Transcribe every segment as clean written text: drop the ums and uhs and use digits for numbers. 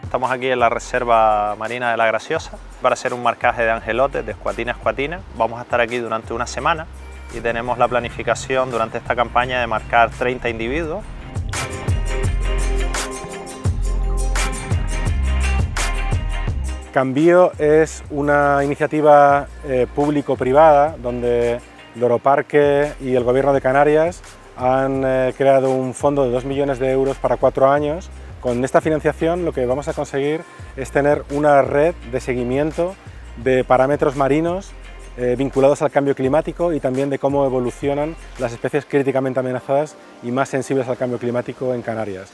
Estamos aquí en la Reserva Marina de la Graciosa para hacer un marcaje de angelotes de escuatina a escuatina. Vamos a estar aquí durante una semana y tenemos la planificación durante esta campaña de marcar 30 individuos. CanBIO es una iniciativa público-privada donde Loro, Parque y el Gobierno de Canarias han creado un fondo de 2 millones de euros para 4 años. Con esta financiación lo que vamos a conseguir es tener una red de seguimiento de parámetros marinos vinculados al cambio climático y también de cómo evolucionan las especies críticamente amenazadas y más sensibles al cambio climático en Canarias.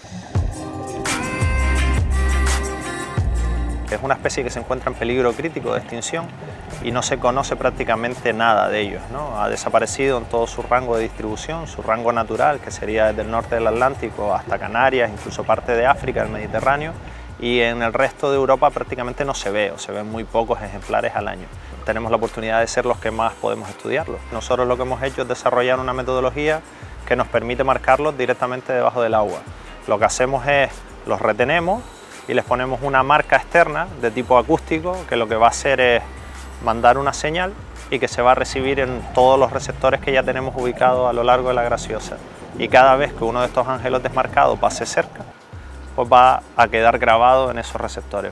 Es una especie que se encuentra en peligro crítico de extinción y no se conoce prácticamente nada de ellos, ¿no? Ha desaparecido en todo su rango de distribución, su rango natural, que sería desde el norte del Atlántico hasta Canarias, incluso parte de África, el Mediterráneo, y en el resto de Europa prácticamente no se ve, o se ven muy pocos ejemplares al año. Tenemos la oportunidad de ser los que más podemos estudiarlos. Nosotros lo que hemos hecho es desarrollar una metodología que nos permite marcarlos directamente debajo del agua. Lo que hacemos es, los retenemos y les ponemos una marca externa de tipo acústico que lo que va a hacer es mandar una señal y que se va a recibir en todos los receptores que ya tenemos ubicados a lo largo de la Graciosa. Y cada vez que uno de estos angelotes marcados pase cerca, pues va a quedar grabado en esos receptores.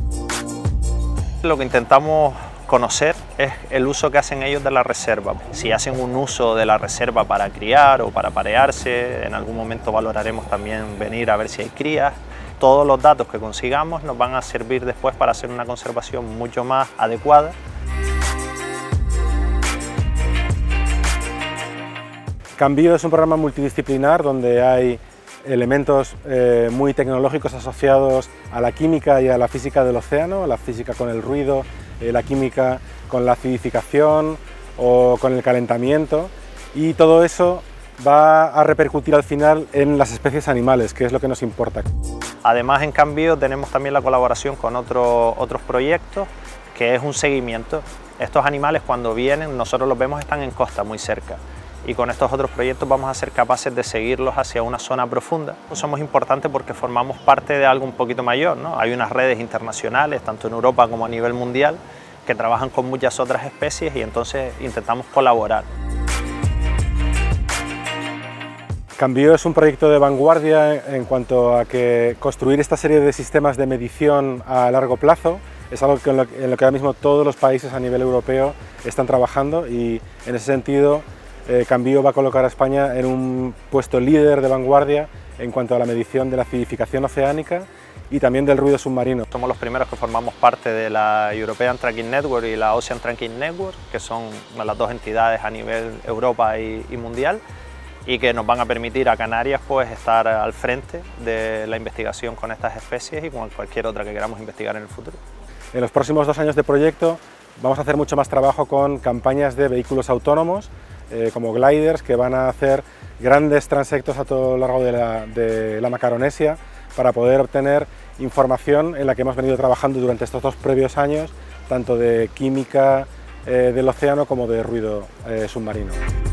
Lo que intentamos conocer es el uso que hacen ellos de la reserva. Si hacen un uso de la reserva para criar o para parearse, en algún momento valoraremos también venir a ver si hay crías. Todos los datos que consigamos nos van a servir después para hacer una conservación mucho más adecuada. CanBIO es un programa multidisciplinar donde hay elementos muy tecnológicos asociados a la química y a la física del océano, la física con el ruido, la química con la acidificación o con el calentamiento, y todo eso va a repercutir al final en las especies animales, que es lo que nos importa. Además, en CanBIO tenemos también la colaboración con otros proyectos, que es un seguimiento. Estos animales, cuando vienen, nosotros los vemos, están en costa, muy cerca. Y con estos otros proyectos vamos a ser capaces de seguirlos hacia una zona profunda. Somos importantes porque formamos parte de algo un poquito mayor, ¿no? Hay unas redes internacionales, tanto en Europa como a nivel mundial, que trabajan con muchas otras especies y entonces intentamos colaborar. CanBIO es un proyecto de vanguardia en cuanto a que construir esta serie de sistemas de medición a largo plazo es algo en lo que ahora mismo todos los países a nivel europeo están trabajando, y en ese sentido CanBIO va a colocar a España en un puesto líder de vanguardia en cuanto a la medición de la acidificación oceánica y también del ruido submarino. Somos los primeros que formamos parte de la European Tracking Network y la Ocean Tracking Network, que son las dos entidades a nivel Europa y mundial, y que nos van a permitir a Canarias pues estar al frente de la investigación con estas especies y con cualquier otra que queramos investigar en el futuro. En los próximos 2 años de proyecto vamos a hacer mucho más trabajo con campañas de vehículos autónomos, como gliders, que van a hacer grandes transectos a todo lo largo de la Macaronesia para poder obtener información en la que hemos venido trabajando durante estos 2 previos años, tanto de química del océano como de ruido submarino.